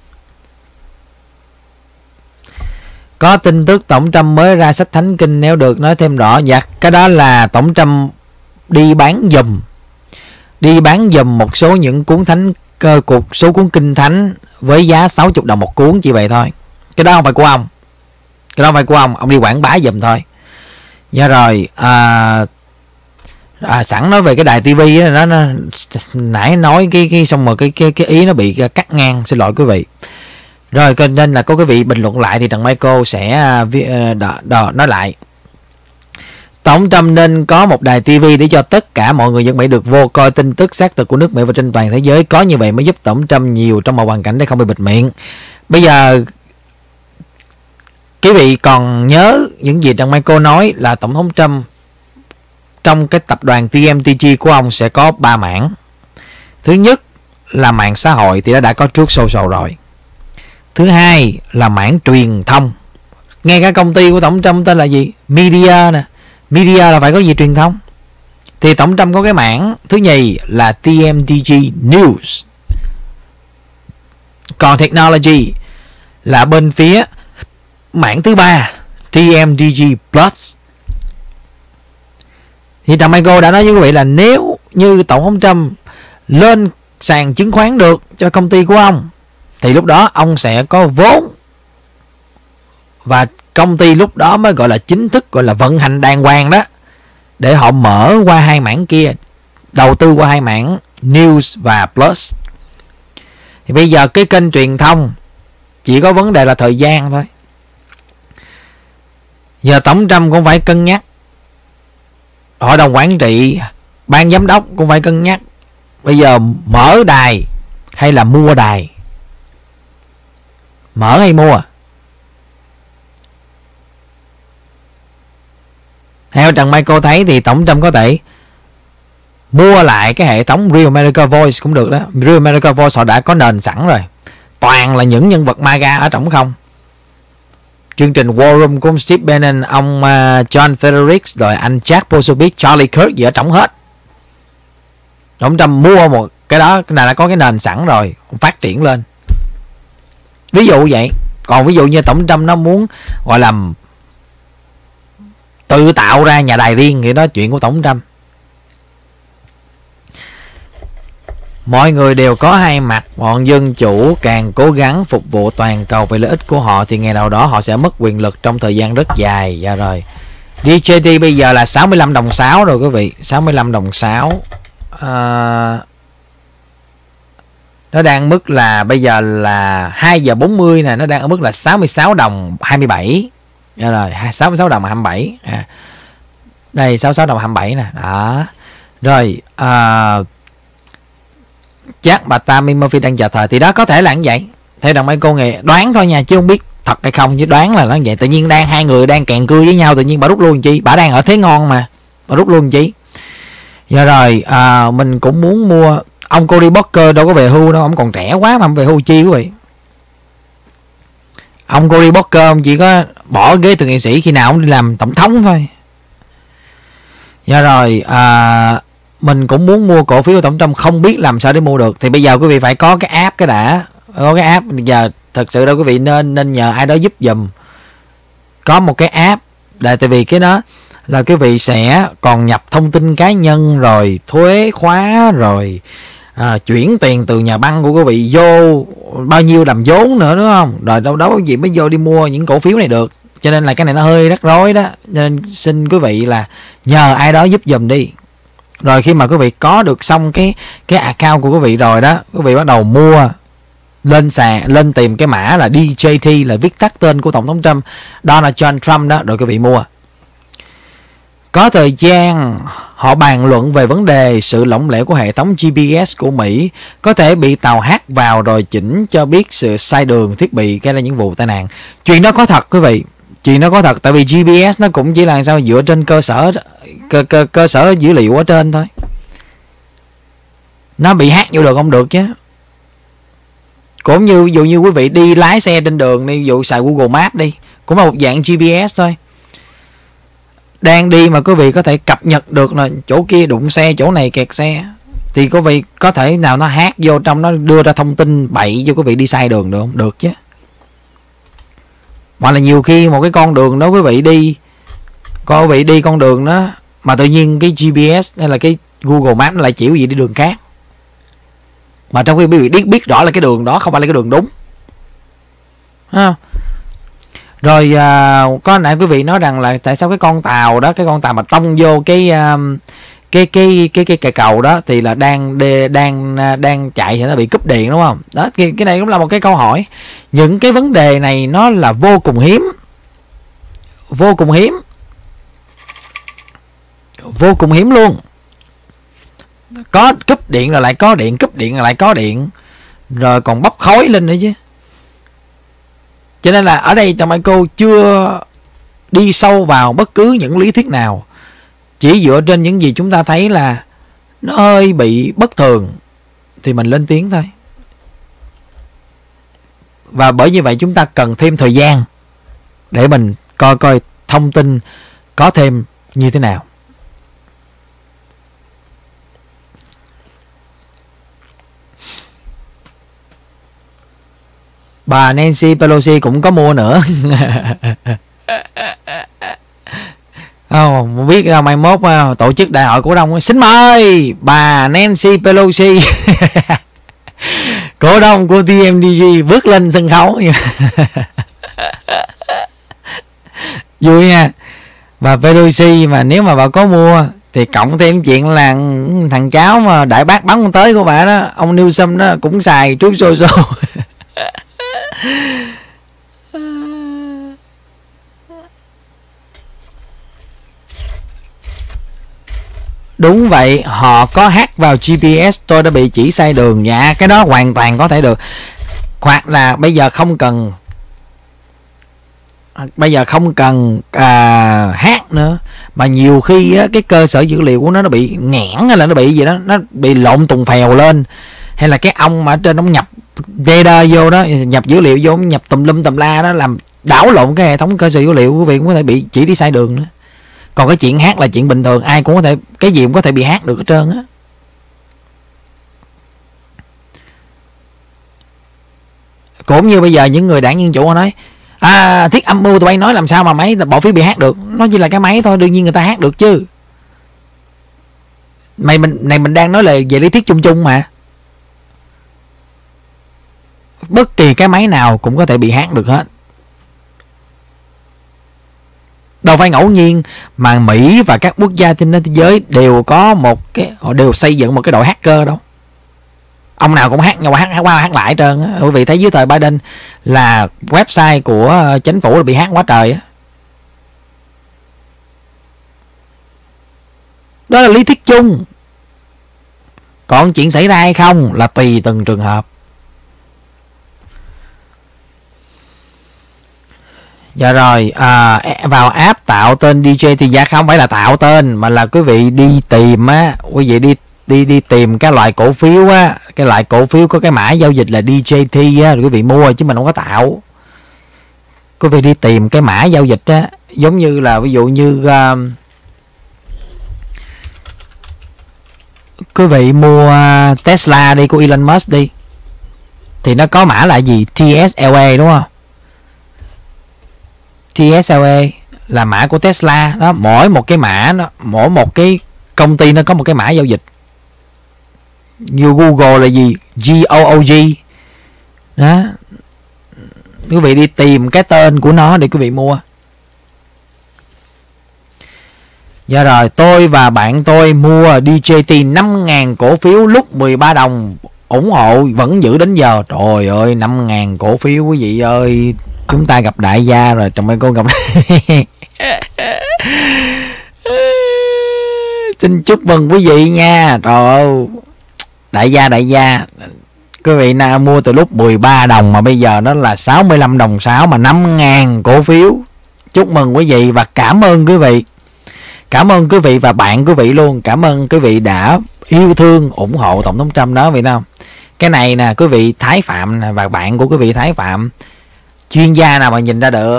Có tin tức Tổng Trump mới ra sách thánh kinh, nếu được nói thêm rõ. Dạ, cái đó là Tổng Trump đi bán giùm một số những cuốn thánh, số cuốn kinh thánh với giá 60 đồng một cuốn, chỉ vậy thôi. Cái đó không phải của ông. Ông đi quảng bá giùm thôi. Dạ rồi, sẵn nói về cái đài tivi đó, nó nãy nói cái xong rồi cái ý nó bị cắt ngang, xin lỗi quý vị. Rồi nên là có quý vị bình luận lại thì Trần Michael sẽ nói lại. Tổng Trump nên có một đài TV để cho tất cả mọi người dân Mỹ được vô coi tin tức xác thực của nước Mỹ và trên toàn thế giới. Có như vậy mới giúp Tổng Trump nhiều trong một hoàn cảnh để không bị bịt miệng. Bây giờ quý vị còn nhớ những gì Trần Michael nói là Tổng thống Trump trong cái tập đoàn TMTG của ông sẽ có 3 mảng. Thứ nhất là mạng xã hội thì đã có Truth Social rồi. Thứ hai là mảng truyền thông. Ngay cả công ty của Tổng Trump tên là gì? Media nè. Media là phải có gì truyền thông. Thì Tổng Trump có cái mảng thứ nhì là TMTG News. Còn Technology là bên phía mảng thứ ba, TMTG Plus. Thì Trần Michael đã nói với quý vị là nếu như Tổng thống Trump lên sàn chứng khoán được cho công ty của ông thì lúc đó ông sẽ có vốn và công ty lúc đó mới gọi là chính thức gọi là vận hành đàng hoàng đó, để họ mở qua hai mảng kia, đầu tư qua hai mảng News và Plus. Thì bây giờ cái kênh truyền thông chỉ có vấn đề là thời gian thôi. Giờ Tổng Trump cũng phải cân nhắc, hội đồng quản trị, ban giám đốc cũng phải cân nhắc, bây giờ mở đài hay là mua đài, mở hay mua. Theo Trần Michael thấy thì Tổng Trump có thể mua lại cái hệ thống Real America Voice cũng được đó. Real America Voice họ đã có nền sẵn rồi, toàn là những nhân vật MAGA ở trỏng không. Chương trình War Room của Steve Bannon, ông John Frederick, rồi anh Jack Posobiec, Charlie Kirk gì ở trỏng hết. Tổng Trump mua một cái đó là đã có cái nền sẵn rồi, phát triển lên. Ví dụ vậy. Còn ví dụ như Tổng Trump nó muốn gọi là tự tạo ra nhà đài riêng thì đó chuyện của Tổng Trump. Mọi người đều có hai mặt. Bọn dân chủ càng cố gắng phục vụ toàn cầu vì lợi ích của họ thì ngày nào đó họ sẽ mất quyền lực trong thời gian rất dài. Dạ rồi. DJT bây giờ là 65 đồng 6 rồi quý vị. 65 đồng 6. Nó đang mức là bây giờ là 2 giờ 40 nè, nó đang ở mức là 66 đồng 27. Dạ rồi, 66 đồng 27. Đây 66 đồng 27 nè. Đó. Rồi, chắc bà Tammy Murphy đang chờ thời thì đó có thể là như vậy. Theo đồng mấy cô nghề đoán thôi nha, chứ không biết thật hay không, chứ đoán là nó như vậy. Tự nhiên đang hai người đang kèn cưa với nhau, tự nhiên bà rút luôn chi, bà đang ở thế ngon mà bà rút luôn chi. Giờ rồi mình cũng muốn mua. Ông Cory Booker đâu có về hưu đâu, ông còn trẻ quá mà ông về hưu chi quý vị. Ông Cory Booker ông chỉ có bỏ ghế thượng nghị sĩ khi nào ông đi làm tổng thống thôi. Giờ rồi mình cũng muốn mua cổ phiếu của Tổng Trump, không biết làm sao để mua được. Thì bây giờ quý vị phải có cái app cái đã. Có cái app. Bây giờ thật sự đâu quý vị nên nhờ ai đó giúp giùm. Có một cái app. Tại vì cái đó là quý vị sẽ còn nhập thông tin cá nhân, rồi thuế khóa, rồi chuyển tiền từ nhà băng của quý vị vô bao nhiêu làm vốn nữa, đúng không? Rồi đâu đó quý vị mới vô đi mua những cổ phiếu này được. Cho nên là cái này nó hơi rắc rối đó. Cho nên xin quý vị là nhờ ai đó giúp giùm đi. Rồi khi mà quý vị có được xong cái account của quý vị rồi đó, quý vị bắt đầu mua, lên tìm cái mã là DJT, là viết tắt tên của Tổng thống Trump, Donald John Trump đó, rồi quý vị mua. Có thời gian họ bàn luận về vấn đề sự lỏng lẻo của hệ thống GPS của Mỹ có thể bị tàu hack vào rồi chỉnh cho biết sự sai đường thiết bị gây ra những vụ tai nạn. Chuyện đó có thật quý vị. Chuyện đó có thật, tại vì GPS nó cũng chỉ là sao dựa trên cơ sở dữ liệu ở trên thôi. Nó bị hack vô được không được chứ. Cũng như ví dụ như quý vị đi lái xe trên đường đi, ví dụ xài Google Maps đi, cũng là một dạng GPS thôi. Đang đi mà quý vị có thể cập nhật được là chỗ kia đụng xe, chỗ này kẹt xe, thì quý vị có thể nào nó hack vô trong, nó đưa ra thông tin bậy cho quý vị đi sai đường được không? Được chứ. Hoặc là nhiều khi một cái con đường đó quý vị đi con đường đó mà tự nhiên cái GPS hay là cái Google Maps nó lại chỉ quý vị đi đường khác, mà trong khi quý vị biết rõ là cái đường đó không phải là cái đường đúng. Rồi có nãy quý vị nói rằng là tại sao cái con tàu mà tông vô cái cầu đó thì là đang chạy thì nó bị cúp điện, đúng không? Đó, cái này cũng là một cái câu hỏi. Những cái vấn đề này nó là vô cùng hiếm luôn. Có cúp điện rồi lại có điện, cúp điện rồi lại có điện, rồi còn bốc khói lên nữa chứ. Cho nên là ở đây Trần Mai Cô chưa đi sâu vào bất cứ những lý thuyết nào, chỉ dựa trên những gì chúng ta thấy là nó hơi bị bất thường thì mình lên tiếng thôi. Và bởi như vậy chúng ta cần thêm thời gian để mình coi thông tin có thêm như thế nào. Bà Nancy Pelosi cũng có mua nữa. Không biết đâu, mai mốt tổ chức đại hội cổ đông xin mời bà Nancy Pelosi cổ đông của TMDG bước lên sân khấu. Vui nha. Và Pelosi mà nếu mà bà có mua thì cộng thêm chuyện là thằng cháu mà đại bác bắn con tới của bà đó, ông Newsom đó cũng xài trước xô. Đúng vậy, họ có hack vào GPS, tôi đã bị chỉ sai đường. Dạ, cái đó hoàn toàn có thể được. Hoặc là bây giờ không cần hack nữa, mà nhiều khi á, cái cơ sở dữ liệu của nó bị nghẽn hay là nó bị gì đó, nó bị lộn tùng phèo lên, hay là cái ông mà ở trên ông nhập data vô đó, nhập dữ liệu vô, nhập tùm lum tùm la đó, làm đảo lộn cái hệ thống cơ sở dữ liệu của quý vị, cũng có thể bị chỉ đi sai đường nữa. Còn cái chuyện hack là chuyện bình thường, ai cũng có thể, cái gì cũng có thể bị hack được hết trơn á. Cũng như bây giờ những người đảng Dân Chủ họ nói Thiết âm mưu tụi bay nói làm sao mà máy bỏ phiếu bị hack được. Nó chỉ là cái máy thôi, đương nhiên người ta hack được chứ. Mình đang nói là về lý thuyết chung chung mà. Bất kỳ cái máy nào cũng có thể bị hack được hết. Đâu phải ngẫu nhiên mà Mỹ và các quốc gia trên thế giới đều có một cái, họ đều xây dựng một cái đội hacker đâu. Ông nào cũng hack nhau, hack qua hack lại trơn á. Quý vị thấy dưới thời Biden là website của chính phủ là bị hack quá trời á. Đó là lý thuyết chung. Còn chuyện xảy ra hay không là tùy từng trường hợp. Dạ rồi, vào app tạo tên DJ thì dạ không phải là tạo tên, mà là quý vị đi tìm á, quý vị đi tìm cái loại cổ phiếu á, cái loại cổ phiếu có cái mã giao dịch là DJT á, quý vị mua chứ mình không có tạo. Quý vị đi tìm cái mã giao dịch á, giống như là ví dụ như quý vị mua Tesla đi, của Elon Musk đi, thì nó có mã là gì? TSLA đúng không? TSLA là mã của Tesla đó. Mỗi một cái mã nó, mỗi một cái công ty nó có một cái mã giao dịch. Như Google là gì? GOOG đó. Quý vị đi tìm cái tên của nó để quý vị mua. Dạ rồi, tôi và bạn tôi mua DJT 5.000 cổ phiếu lúc 13 đồng, ủng hộ vẫn giữ đến giờ. Trời ơi, 5.000 cổ phiếu quý vị ơi, chúng ta gặp đại gia rồi. Trời ơi, cô gặp xin chúc mừng quý vị nha. Trời ơi, đại gia. Quý vị nào mua từ lúc 13 đồng mà bây giờ nó là 65 đồng 6 mà 5.000 cổ phiếu. Chúc mừng quý vị và cảm ơn quý vị. Cảm ơn quý vị và bạn quý vị luôn. Cảm ơn quý vị đã yêu thương, ủng hộ Tổng thống Trump đó, vậy không? Cái này nè, quý vị Thái Phạm nè, và bạn của quý vị Thái Phạm, chuyên gia nào mà nhìn ra được?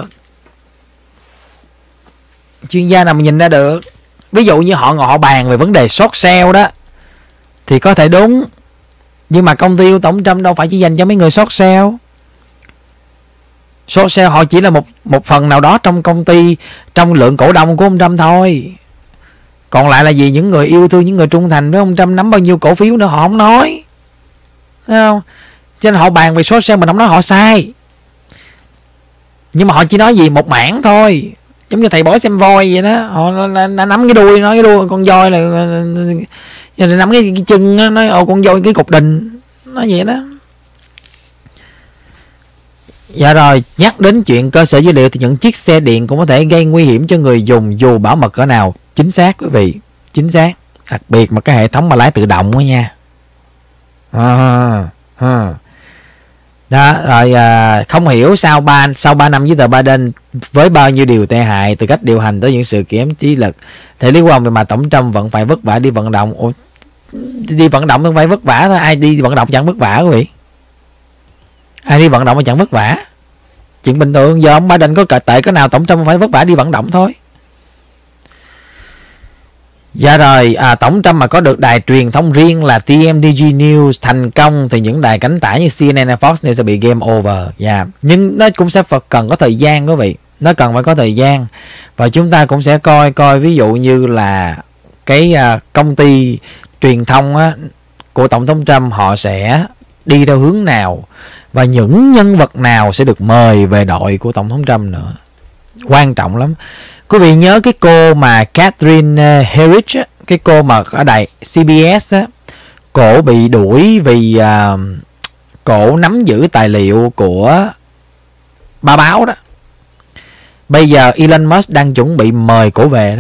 Chuyên gia nào mà nhìn ra được? Ví dụ như họ ngồi họ bàn về vấn đề short sale đó thì có thể đúng, nhưng mà công ty của Tổng Trump đâu phải chỉ dành cho mấy người short sale. Short sale họ chỉ là một phần nào đó trong công ty, trong lượng cổ đông của ông Trump thôi. Còn lại là gì? Những người yêu thương, những người trung thành với ông Trump nắm bao nhiêu cổ phiếu nữa họ không nói, thấy không? Cho nên họ bàn về short sale mình không nói họ sai, nhưng mà họ chỉ nói gì một mảng thôi, giống như thầy bói xem voi vậy đó. Họ nắm cái đuôi, nói cái đuôi con voi là nắm cái chân đó, nói con voi cái cục đình, nói vậy đó. Dạ rồi, nhắc đến chuyện cơ sở dữ liệu thì những chiếc xe điện cũng có thể gây nguy hiểm cho người dùng dù bảo mật cỡ nào. Chính xác quý vị, chính xác. Đặc biệt mà cái hệ thống mà lái tự động đó nha. Đó, rồi không hiểu sau 3 năm với tờ Biden với bao nhiêu điều tệ hại, từ cách điều hành tới những sự kiểm trí lực, thể lý quan về mà Tổng Trump vẫn phải vất vả đi vận động. Ủa, đi vận động không phải vất vả thôi, ai đi vận động chẳng vất vả quý vị. Ai đi vận động mà chẳng vất vả, chuyện bình thường. Giờ ông Biden có tệ cái nào, Tổng Trump phải vất vả đi vận động thôi. Dạ rồi, Tổng Trump mà có được đài truyền thông riêng là TMDG News thành công thì những đài cánh tả như CNN hay Fox News sẽ bị game over. Dạ, nhưng nó cũng sẽ cần có thời gian quý vị. Nó cần phải có thời gian. Và chúng ta cũng sẽ coi ví dụ như là cái công ty truyền thông á, của Tổng thống Trump họ sẽ đi theo hướng nào, và những nhân vật nào sẽ được mời về đội của Tổng thống Trump nữa. quan trọng lắm. Quý vị nhớ cái cô mà Catherine Herridge á, cái cô mà ở đài CBS á, cổ bị đuổi vì cổ nắm giữ tài liệu của ba báo đó. Bây giờ Elon Musk đang chuẩn bị mời cổ về đó.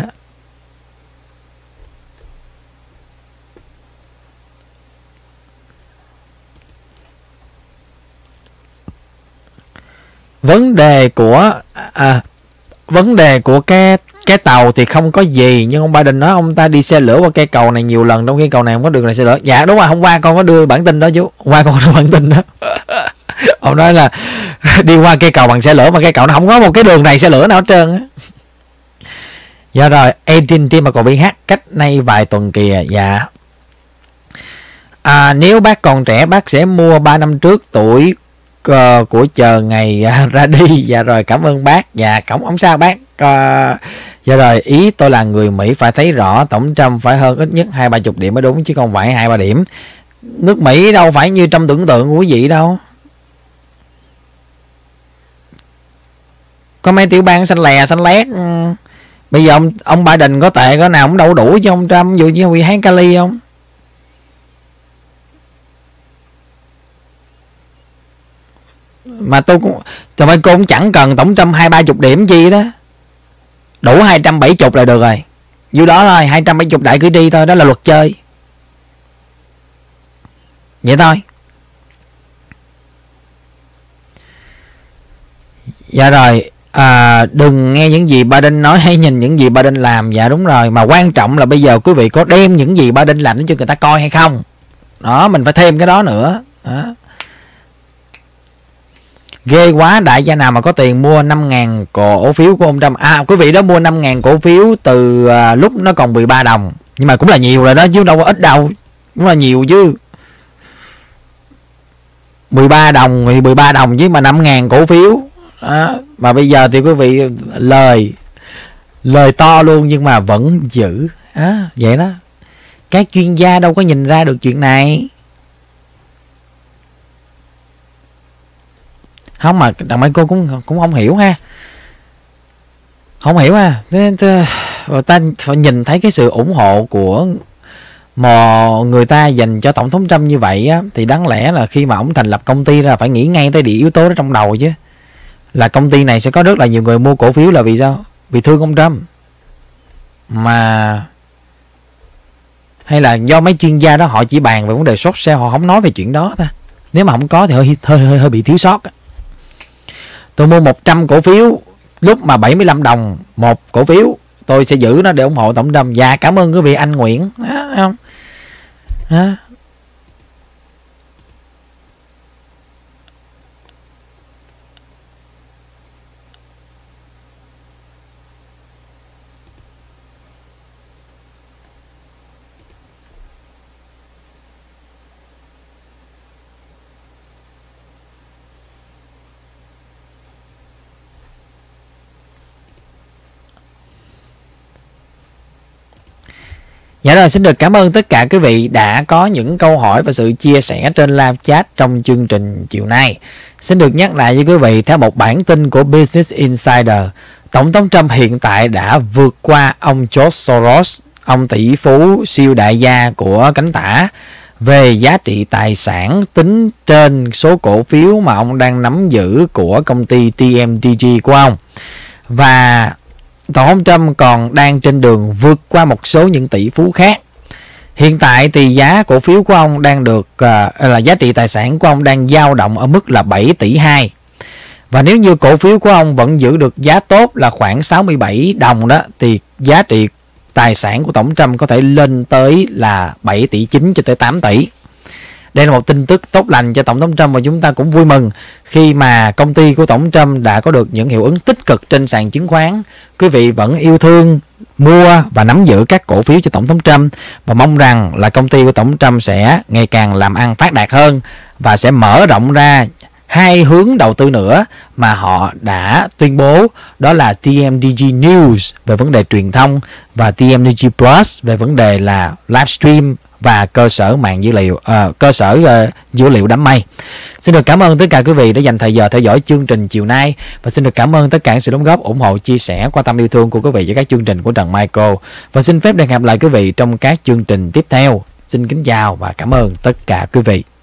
Vấn đề của cái tàu thì không có gì, nhưng ông Biden nói ông ta đi xe lửa qua cây cầu này nhiều lần, trong cây cầu này không có đường này xe lửa. Dạ đúng rồi, hôm qua con có đưa bản tin đó chú, hôm qua con có đưa bản tin đó. Ông nói là đi qua cây cầu bằng xe lửa, mà cây cầu nó không có một cái đường này xe lửa nào hết trơn á. Dạ rồi, AT&T mà còn bị hack cách nay vài tuần kìa. Dạ. Nếu bác còn trẻ bác sẽ mua 3 năm trước tuổi của chờ ngày ra đi. Dạ rồi, cảm ơn bác. Dạ không sao bác. Dạ rồi, ý tôi là người Mỹ phải thấy rõ tổng Trump phải hơn ít nhất 20-30 điểm mới đúng, chứ không phải 2-3 điểm. Nước Mỹ đâu phải như trong tưởng tượng của quý vị đâu. Có mấy tiểu bang xanh lè xanh lét. Bây giờ ông Biden có tệ có nào cũng đâu đủ cho ông Trump, dù như bị hán Cali không. Mà tôi cũng trời ơi, cô cũng chẳng cần tổng Trump 20-30 điểm chi đó, đủ 270 là được rồi, dưới đó thôi, 270 đại cử tri thôi, đó là luật chơi vậy thôi. Dạ rồi, đừng nghe những gì Biden nói, hay nhìn những gì Biden làm. Dạ đúng rồi, mà quan trọng là bây giờ quý vị có đem những gì Biden làm đến cho người ta coi hay không. Đó, mình phải thêm cái đó nữa đó. Ghê quá, đại gia nào mà có tiền mua 5.000 cổ phiếu của ông Trump. Quý vị đó mua 5.000 cổ phiếu từ lúc nó còn 13 đồng. Nhưng mà cũng là nhiều rồi đó, chứ đâu có ít đâu. Cũng là nhiều chứ. 13 đồng thì 13 đồng chứ mà 5.000 cổ phiếu. Đó. Mà bây giờ thì quý vị lời to luôn nhưng mà vẫn giữ. Vậy đó. Các chuyên gia đâu có nhìn ra được chuyện này. Không, mà đằng mấy cô cũng không hiểu ha. Không hiểu ha. Ta phải nhìn thấy cái sự ủng hộ của người ta dành cho Tổng thống Trump như vậy á, thì đáng lẽ là khi mà ông thành lập công ty ra phải nghĩ ngay tới yếu tố đó trong đầu chứ. Là công ty này sẽ có rất là nhiều người mua cổ phiếu là vì sao? Vì thương ông Trump. Mà hay là do mấy chuyên gia đó họ chỉ bàn về vấn đề short sale, họ không nói về chuyện đó ta. Nếu mà không có thì hơi bị thiếu sót. Tôi mua 100 cổ phiếu lúc mà 75 đồng một cổ phiếu, tôi sẽ giữ nó để ủng hộ tổng Trump. Dạ cảm ơn quý vị anh Nguyễn. Đó, không? Đó. Dạ rồi, xin được cảm ơn tất cả quý vị đã có những câu hỏi và sự chia sẻ trên live chat trong chương trình chiều nay. Xin được nhắc lại với quý vị, theo một bản tin của Business Insider, Tổng thống Trump hiện tại đã vượt qua ông George Soros, ông tỷ phú siêu đại gia của cánh tả, về giá trị tài sản tính trên số cổ phiếu mà ông đang nắm giữ của công ty TMDG của ông. Và Tổng thống Trump còn đang trên đường vượt qua một số những tỷ phú khác. Hiện tại thì giá cổ phiếu của ông đang được là giá trị tài sản của ông đang dao động ở mức là 7 tỷ 2. Và nếu như cổ phiếu của ông vẫn giữ được giá tốt là khoảng 67 đồng đó, thì giá trị tài sản của Tổng Trump có thể lên tới là 7 tỷ 9 cho tới 8 tỷ. Đây là một tin tức tốt lành cho Tổng thống Trump, và chúng ta cũng vui mừng khi mà công ty của Tổng Trump đã có được những hiệu ứng tích cực trên sàn chứng khoán. Quý vị vẫn yêu thương, mua và nắm giữ các cổ phiếu cho Tổng thống Trump, và mong rằng là công ty của Tổng Trump sẽ ngày càng làm ăn phát đạt hơn và sẽ mở rộng ra 2 hướng đầu tư nữa mà họ đã tuyên bố, đó là TMDG News về vấn đề truyền thông và TMDG Plus về vấn đề là livestream và cơ sở mạng dữ liệu, dữ liệu đám mây. Xin được cảm ơn tất cả quý vị đã dành thời giờ theo dõi chương trình chiều nay, và xin được cảm ơn tất cả sự đóng góp, ủng hộ, chia sẻ, quan tâm yêu thương của quý vị với các chương trình của Trần Michael, và xin phép được hẹn gặp lại quý vị trong các chương trình tiếp theo. Xin kính chào và cảm ơn tất cả quý vị.